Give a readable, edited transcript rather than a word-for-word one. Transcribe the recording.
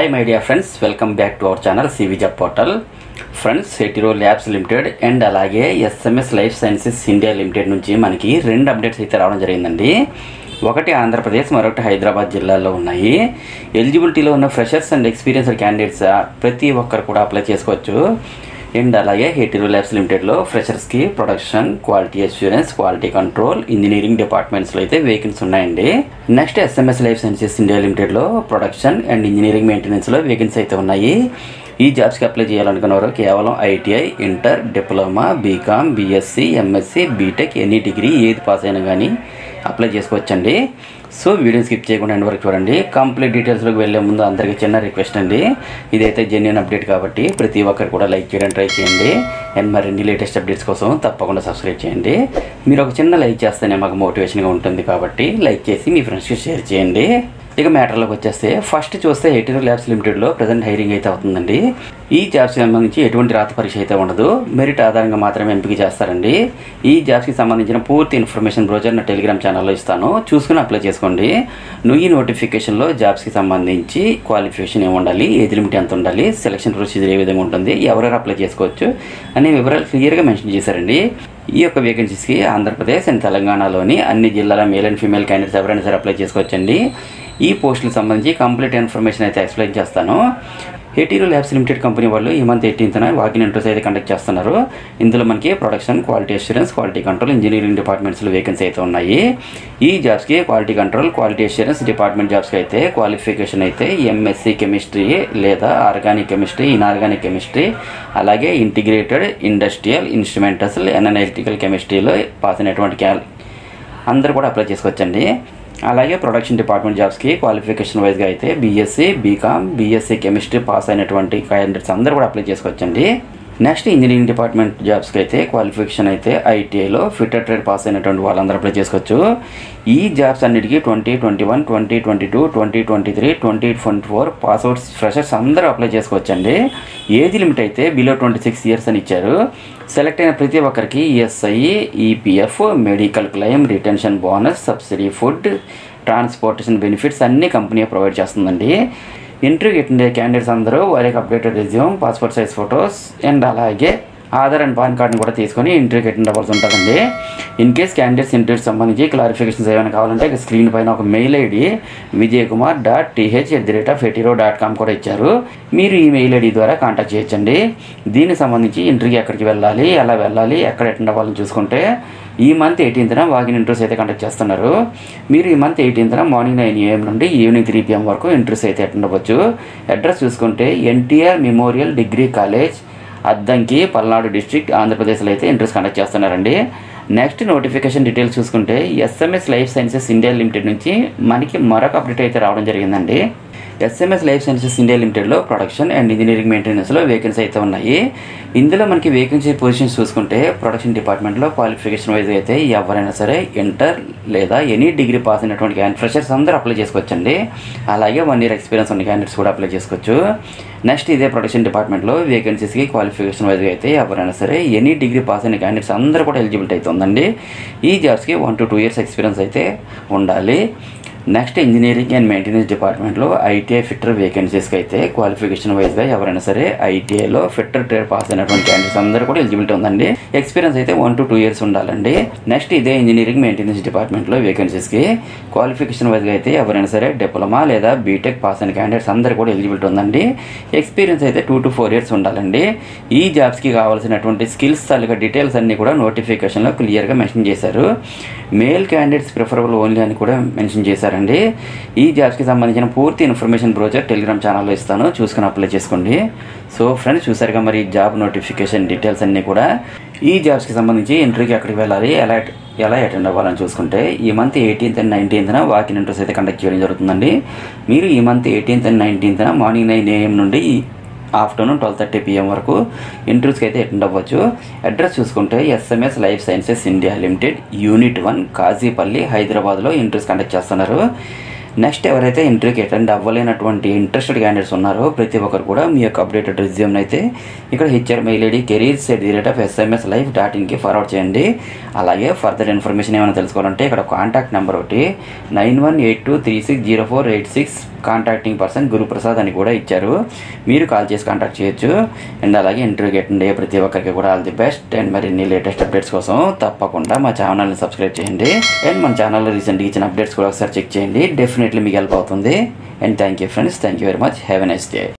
Hi my dear friends, welcome back to our channel CV Job Portal. Friends, Hetero Labs Limited and అలాగే SMS Life Sciences India Limited నుంచి మనకి రెండు updates అయితే రావడం జరిగిందండి. ఒకటి ఆంధ్రప్రదేశ్, మరొకటి హైదరాబాద్ జిల్లాలో ఉన్నాయి. ఎలిజిబిలిటీలో ఉన్న ఫ్రెషర్స్ అండ్ ఎక్స్పీరియన్స్డ్ క్యాండిడేట్స్ ప్రతి ఒక్కరు కూడా అప్లై చేసుకోవచ్చు. అండ్ అలాగే హెటిరో ల్యాబ్స్ లిమిటెడ్లో ఫ్రెషర్స్కి production, quality assurance, quality control, engineering డిపార్ట్మెంట్స్లో అయితే వేకెన్సీ ఉన్నాయండి. Next SMS life sciences India లిమిటెడ్లో ప్రొడక్షన్ అండ్ ఇంజనీరింగ్ మెయింటెనెన్స్లో వేకెన్సీ అయితే ఉన్నాయి. ఈ జాబ్స్కి అప్లై చేయాలనుకున్నవారు కేవలం ITI, inter, diploma, BCom, BSc, MSc, BTech any degree ఏది పాస్ అయినా కానీ అప్లై చేసుకోవచ్చండి. సో వీడియో స్కిప్ చేయకుండా ఎండ్ వరకు చూడండి. కంప్లీట్ డీటెయిల్స్లోకి వెళ్ళే ముందు అందరికీ చిన్న రిక్వెస్ట్ అండి, ఇదైతే జెన్యూన్ అప్డేట్ కాబట్టి ప్రతి ఒక్కరు కూడా లైక్ చేయడానికి ట్రై చేయండి. అండ్ మరిన్ని లేటెస్ట్ అప్డేట్స్ కోసం తప్పకుండా సబ్స్క్రైబ్ చేయండి. మీరు ఒక చిన్న లైక్ చేస్తేనే మాకు మోటివేషన్గా ఉంటుంది కాబట్టి లైక్ చేసి మీ ఫ్రెండ్స్కి షేర్ చేయండి. ఇక మ్యాటర్లోకి వచ్చేస్తే ఫస్ట్ చూస్తే హెటిరో ల్యాబ్స్ లిమిటెడ్లో ప్రజెంట్ హైరింగ్ అయితే అవుతుందండి. ఈ జాబ్స్కి సంబంధించి ఎటువంటి రాత పరీక్ష అయితే ఉండదు, మెరిట్ ఆధారంగా మాత్రమే ఎంపిక చేస్తారండి. ఈ జాబ్స్కి సంబంధించిన పూర్తి ఇన్ఫర్మేషన్ బ్రోచర్ నా టెలిగ్రామ్ ఛానల్లో ఇస్తాను, చూసుకుని అప్లై చేసుకోండి. ఈ నోటిఫికేషన్లో జాబ్స్కి సంబంధించి క్వాలిఫికేషన్ ఏమి ఉండాలి, ఏజ్ లిమిట్ ఎంత ఉండాలి, సెలక్షన్ ప్రొసీజర్ ఏ విధంగా ఉంటుంది, ఎవరెవరు అప్లై చేసుకోవచ్చు అనే వివరాలు క్లియర్గా మెన్షన్ చేశారండి. ఈ యొక్క వేకెన్సీస్కి ఆంధ్రప్రదేశ్ అండ్ తెలంగాణలోని అన్ని జిల్లాల మేల్ అండ్ ఫీమేల్ క్యాండిడేట్స్ ఎవరైనా సరే అప్లై చేసుకోవచ్చండి. ఈ పోస్టులకు సంబంధించి కంప్లీట్ ఇన్ఫర్మేషన్ అయితే ఎక్స్ప్లెయిన్ చేస్తాను. హెటిరో ల్యాబ్స్ లిమిటెడ్ కంపెనీ వాళ్ళు ఈ మంత్ 18న వాకిన్ ఇంటర్వ్యూస్ అయితే కండక్ట్ చేస్తున్నారు. ఇందులో మనకి production, quality assurance, quality control, engineering డిపార్ట్మెంట్స్లో వేకెన్సీ అయితే ఉన్నాయి. ఈ జాబ్స్కి quality control, quality assurance department జాబ్స్కి అయితే క్వాలిఫికేషన్ అయితే MSc కెమిస్ట్రీ లేదా ఆర్గానిక్ కెమిస్ట్రీ, ఇన్ఆర్గానిక్ కెమిస్ట్రీ, అలాగే integrated industrial instrumentals and analytical కెమిస్ట్రీలో పాస్ అయినటువంటి అందరూ కూడా అప్లై చేసుకోవచ్చండి. అలాగే ప్రొడక్షన్ డిపార్ట్మెంట్ జాబ్స్కి క్వాలిఫికేషన్ వైజ్గా అయితే BSc, BCom, BSc chemistry pass అయినటువంటి క్యాండిడేట్స్ అందరూ కూడా అప్లై చేసుకోవచ్చండి. నెక్స్ట్ ఇంజనీరింగ్ డిపార్ట్మెంట్ జాబ్స్కి అయితే క్వాలిఫికేషన్ అయితే ITIలో ఫిటర్ ట్రేడ్ పాస్ అయినటువంటి వాళ్ళందరూ అప్లై చేసుకోవచ్చు. ఈ జాబ్స్ అన్నిటికీ 2021, 2022, 2023, 2024 పాస్అవుట్స్ ఫ్రెషర్స్ అందరూ అప్లై చేసుకోవచ్చండి. ఏజ్ లిమిట్ అయితే బిలో 26 ఇయర్స్ అని ఇచ్చారు. సెలెక్ట్ అయిన ప్రతి ఒక్కరికి ESI, EPF, medical claim, retention bonus, subsidy food, transportation benefits అన్నీ కంపెనీ ప్రొవైడ్ చేస్తుందండి. ఇంటర్వ్యూకి అటెండ్ అయ్యే క్యాండిడేట్స్ అందరూ వారికి updated resume, passport size photos and అలాగే ఆధార్ అండ్ పాన్ కార్డ్ని కూడా తీసుకొని ఇంటర్వ్యూకి అటెండ్ అవ్వాల్సి ఉంటుందండి. ఇన్ కేస్ క్యాండిడేట్స్ ఇంటర్వ్యూకి సంబంధించి క్లారిఫికేషన్స్ ఏమైనా కావాలంటే స్క్రీన్ పైన ఒక మెయిల్ ID vijaykumar.th@hetero.com కూడా ఇచ్చారు. మీరు ఈ మెయిల్ ID ద్వారా కాంటాక్ట్ చేయొచ్చండి. దీనికి సంబంధించి ఇంటర్వ్యూకి ఎక్కడికి వెళ్ళాలి, ఎలా వెళ్ళాలి, ఎక్కడ అటెండ్ అవ్వాలని చూసుకుంటే ఈ మంత్ 18న వాకిన్ ఇంటర్వ్యూస్ అయితే కండక్ట్ చేస్తున్నారు. మీరు ఈ మంత్ 18న మార్నింగ్ 9 AM నుండి ఈవినింగ్ 3 PM వరకు ఇంటర్వ్యూస్ అయితే అటెండ్ అవ్వచ్చు. అడ్రస్ చూసుకుంటే NTR memorial degree college, Addanki, Palnadu district, ఆంధ్రప్రదేశ్లో అయితే ఇంటర్వ్యూస్ కండక్ట్ చేస్తున్నారండి. నెక్స్ట్ నోటిఫికేషన్ డీటెయిల్స్ చూసుకుంటే SMS life sciences India limited నుంచి మనకి మరొక అప్డేట్ అయితే రావడం జరిగిందండి. SMS లైఫ్ సైన్సెస్ ఇండియా లిమిటెడ్లో ప్రొడక్షన్ అండ్ ఇంజనీరింగ్ మెయింటెనెన్స్లో వేకెన్సీ అయితే ఉన్నాయి. ఇందులో మనకి వేకెన్సీ పొజిషన్స్ చూసుకుంటే ప్రొడక్షన్ డిపార్ట్మెంట్లో క్వాలిఫికేషన్ వైజ్ అయితే ఎవరైనా సరే ఇంటర్ లేదా ఎనీ డిగ్రీ పాస్ అయినటువంటి ఫ్రెషర్స్ అందరూ అప్లై చేసుకోవచ్చండి. అలాగే 1 year ఎక్స్పీరియన్స్ ఉన్న క్యాండిడేట్స్ కూడా అప్లై చేసుకోవచ్చు. నెక్స్ట్ ఇదే ప్రొడక్షన్ డిపార్ట్మెంట్లో వేకెన్సీస్కి క్వాలిఫికేషన్ వైజ్గా అయితే ఎవరైనా సరే ఎనీ డిగ్రీ పాస్ అయిన క్యాండిడేట్స్ అందరూ కూడా ఎలిజిబిలిటీ అయితే ఉందండి. ఈ జాబ్స్కి 1 to 2 years ఎక్స్పీరియన్స్ అయితే ఉండాలి. నెక్స్ట్ ఇంజనీరింగ్ అండ్ మెయింటెనెన్స్ డిపార్ట్మెంట్లో ITI ఫిట్టర్ వేకెన్సీస్కి అయితే క్వాలిఫికేషన్ వైజ్గా ఎవరైనా సరే ITIలో ఫిట్టర్ ట్రేడ్ పాస్ అయినటువంటి క్యాండిడేట్స్ అందరూ కూడా ఎలిజిబిలిటీ ఉందండి. ఎక్స్పీరియన్స్ అయితే 1 to 2 years ఉండాలండి. నెక్స్ట్ ఇదే ఇంజనీరింగ్ మెయింటెనెన్స్ డిపార్ట్మెంట్లో వేకెన్సీస్కి క్వాలిఫికేషన్ వైజ్గా అయితే ఎవరైనా సరే డిప్లొమా లేదా బీటెక్ పాస్ అయిన క్యాండిడేట్స్ అందరూ కూడా ఎలిజిబిలిటీ ఉందండి. ఎక్స్పీరియన్స్ అయితే 2 to 4 years ఉండాలండి. ఈ జాబ్స్కి కావాల్సినటువంటి స్కిల్స్ తాలూకా డీటెయిల్స్ అన్నీ కూడా నోటిఫికేషన్లో క్లియర్గా మెన్షన్ చేశారు. మేల్ క్యాండిడేట్స్ ప్రిఫరబుల్ ఓన్లీ అని కూడా మెన్షన్ చేశారండి. ఈ జాబ్స్కి సంబంధించిన పూర్తి ఇన్ఫర్మేషన్ బ్రోచర్ టెలిగ్రామ్ ఛానల్లో ఇస్తాను, చూసుకుని అప్లై చేసుకోండి. సో ఫ్రెండ్స్, చూసారుగా మరి జాబ్ నోటిఫికేషన్ డీటెయిల్స్ అన్నీ కూడా. ఈ జాబ్స్కి సంబంధించి ఇంటర్వ్యూకి ఎక్కడికి వెళ్ళాలి, ఎలా అటెండ్ అవ్వాలని చూసుకుంటే ఈ month 18th and 19th walk in interviews అయితే కండక్ట్ చేయడం జరుగుతుందండి. మీరు ఈ month 18th and 19th morning 9 AM నుండి ఆఫ్టర్నూన్ 12:30 PM వరకు ఇంటర్వ్యూస్కి అయితే అటెండ్ అవ్వచ్చు. అడ్రస్ చూసుకుంటే SMS life sciences India limited unit 1 Kazipally, హైదరాబాద్లో ఇంటర్వ్యూస్ కండక్ట్ చేస్తున్నారు. నెక్స్ట్ ఎవరైతే ఇంటర్వ్యూకి అటెండ్ అవ్వలేనటువంటి ఇంట్రెస్టెడ్ క్యాండిడేట్స్ ఉన్నారో ప్రతి ఒక్కరు కూడా మీ యొక్క అప్డేటెడ్ రెజ్యూమ్ అయితే ఇక్కడ HR mail ID careers@smslife.in forward చేయండి. అలాగే ఫర్దర్ ఇన్ఫర్మేషన్ ఏమైనా తెలుసుకోవాలంటే ఇక్కడ కాంటాక్ట్ నెంబర్ ఒకటి 9182360486 కాంటాక్టింగ్ పర్సన్ గురుప్రసాద్ అని కూడా ఇచ్చారు. మీరు కాల్ చేసి కాంటాక్ట్ చేయొచ్చు. అండ్ అలాగే ఇంటర్వ్యూకి అటెండ్ అయ్యే ప్రతి ఒక్కరికి కూడా ఆల్ ది బెస్ట్. అండ్ మరిన్ని లేటెస్ట్ అప్డేట్స్ కోసం తప్పకుండా మా ఛానల్ని సబ్స్క్రైబ్ చేయండి. అండ్ మన ఛానల్లో రీసెంట్గా ఇచ్చిన అప్డేట్స్ కూడా ఒకసారి చెక్ చేయండి. డెఫినెట్లీ మీకు హెల్ప్ అవుతుంది. And thank you friends, thank you very much. Have a nice day.